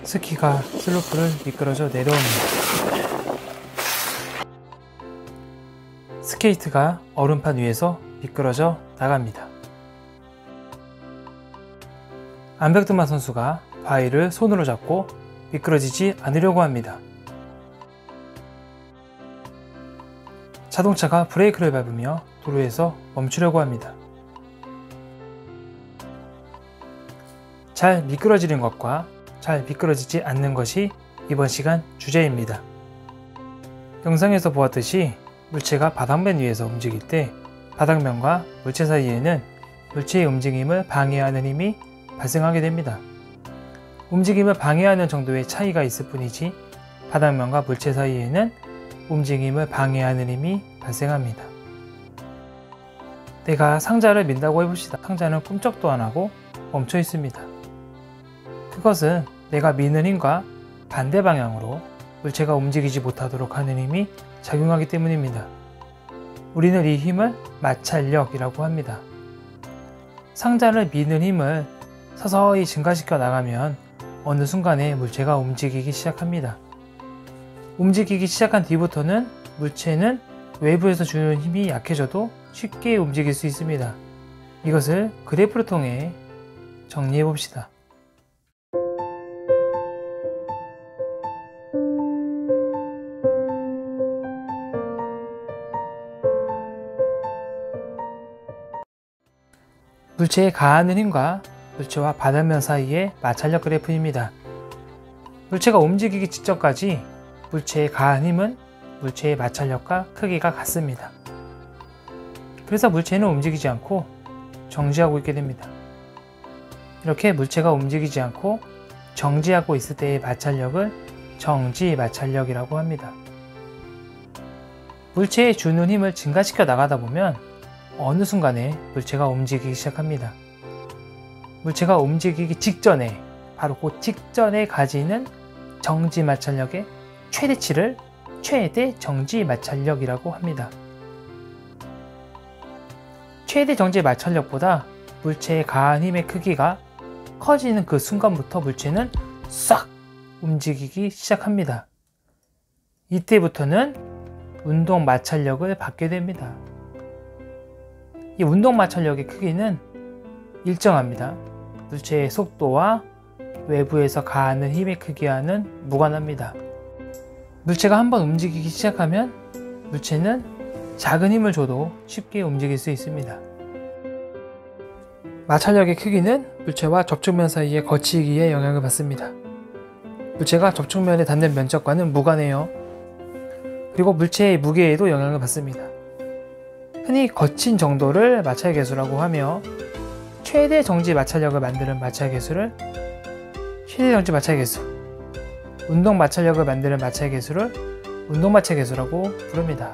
스키가 슬로프를 미끄러져 내려옵니다. 스케이트가 얼음판 위에서 미끄러져 나갑니다. 암벽등반 선수가 바위를 손으로 잡고 미끄러지지 않으려고 합니다. 자동차가 브레이크를 밟으며 도로에서 멈추려고 합니다. 잘 미끄러지는 것과 잘 미끄러지지 않는 것이 이번 시간 주제입니다. 영상에서 보았듯이 물체가 바닥면 위에서 움직일 때 바닥면과 물체 사이에는 물체의 움직임을 방해하는 힘이 발생하게 됩니다. 움직임을 방해하는 정도의 차이가 있을 뿐이지 바닥면과 물체 사이에는 움직임을 방해하는 힘이 발생합니다. 내가 상자를 민다고 해봅시다. 상자는 꿈쩍도 안 하고 멈춰 있습니다. 그것은 내가 미는 힘과 반대 방향으로 물체가 움직이지 못하도록 하는 힘이 작용하기 때문입니다. 우리는 이 힘을 마찰력이라고 합니다. 상자를 미는 힘을 서서히 증가시켜 나가면 어느 순간에 물체가 움직이기 시작합니다. 움직이기 시작한 뒤부터는 물체는 외부에서 주는 힘이 약해져도 쉽게 움직일 수 있습니다. 이것을 그래프를 통해 정리해 봅시다. 물체에 가하는 힘과 물체와 바닥면 사이의 마찰력 그래프입니다. 물체가 움직이기 직전까지 물체에 가한 힘은 물체의 마찰력과 크기가 같습니다. 그래서 물체는 움직이지 않고 정지하고 있게 됩니다. 이렇게 물체가 움직이지 않고 정지하고 있을 때의 마찰력을 정지 마찰력이라고 합니다. 물체에 주는 힘을 증가시켜 나가다 보면 어느 순간에 물체가 움직이기 시작합니다. 물체가 움직이기 직전에, 바로 그 직전에 가지는 정지 마찰력의 최대치를 최대 정지 마찰력이라고 합니다. 최대 정지 마찰력보다 물체에 가한 힘의 크기가 커지는 그 순간부터 물체는 싹 움직이기 시작합니다. 이때부터는 운동 마찰력을 받게 됩니다. 이 운동 마찰력의 크기는 일정합니다. 물체의 속도와 외부에서 가하는 힘의 크기와는 무관합니다. 물체가 한번 움직이기 시작하면 물체는 작은 힘을 줘도 쉽게 움직일 수 있습니다. 마찰력의 크기는 물체와 접촉면 사이의 거치기에 영향을 받습니다. 물체가 접촉면에 닿는 면적과는 무관해요. 그리고 물체의 무게에도 영향을 받습니다. 흔히 거친 정도를 마찰계수라고 하며 최대 정지 마찰력을 만드는 마찰계수를 최대 정지 마찰계수, 운동 마찰력을 만드는 마찰계수를 운동 마찰계수라고 부릅니다.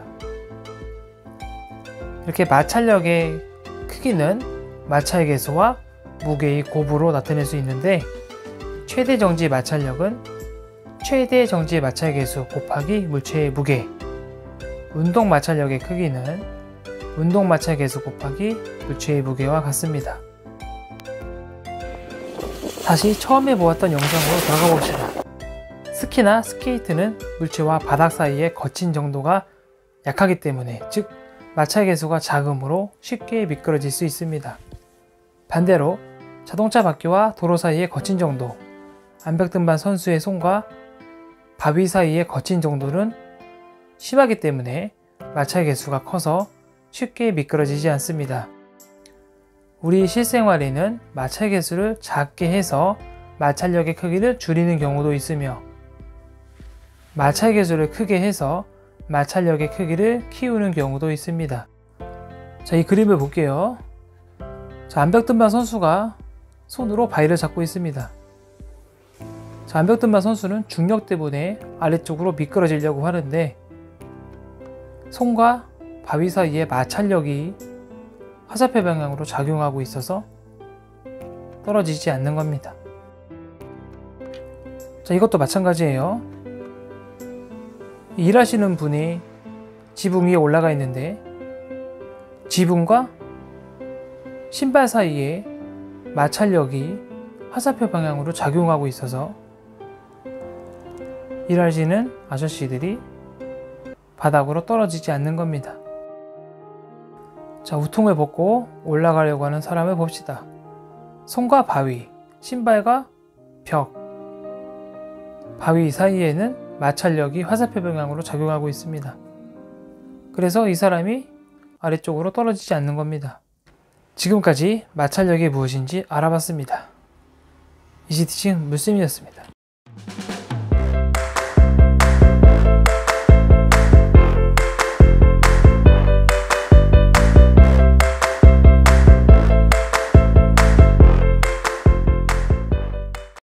이렇게 마찰력의 크기는 마찰계수와 무게의 곱으로 나타낼 수 있는데 최대 정지 마찰력은 최대 정지 마찰계수 곱하기 물체의 무게, 운동 마찰력의 크기는 운동 마찰계수 곱하기 물체의 무게와 같습니다. 다시 처음에 보았던 영상으로 돌아가 봅시다. 스키나 스케이트는 물체와 바닥 사이의 거친 정도가 약하기 때문에, 즉 마찰계수가 작으므로 쉽게 미끄러질 수 있습니다. 반대로 자동차 바퀴와 도로 사이의 거친 정도, 암벽등반 선수의 손과 바위 사이의 거친 정도는 심하기 때문에 마찰계수가 커서 쉽게 미끄러지지 않습니다. 우리 실생활에는 마찰계수를 작게 해서 마찰력의 크기를 줄이는 경우도 있으며 마찰계수를 크게 해서 마찰력의 크기를 키우는 경우도 있습니다. 자, 이 그림을 볼게요. 자, 암벽등반 선수가 손으로 바위를 잡고 있습니다. 자, 암벽등반 선수는 중력 때문에 아래쪽으로 미끄러지려고 하는데 손과 바위 사이에 마찰력이 화살표 방향으로 작용하고 있어서 떨어지지 않는 겁니다. 자, 이것도 마찬가지예요. 일하시는 분이 지붕 위에 올라가 있는데 지붕과 신발 사이에 마찰력이 화살표 방향으로 작용하고 있어서 일하시는 아저씨들이 바닥으로 떨어지지 않는 겁니다. 자, 우통을 벗고 올라가려고 하는 사람을 봅시다. 손과 바위, 신발과 벽, 바위 사이에는 마찰력이 화살표 방향으로 작용하고 있습니다. 그래서 이 사람이 아래쪽으로 떨어지지 않는 겁니다. 지금까지 마찰력이 무엇인지 알아봤습니다. 이지티칭 물쌤이었습니다.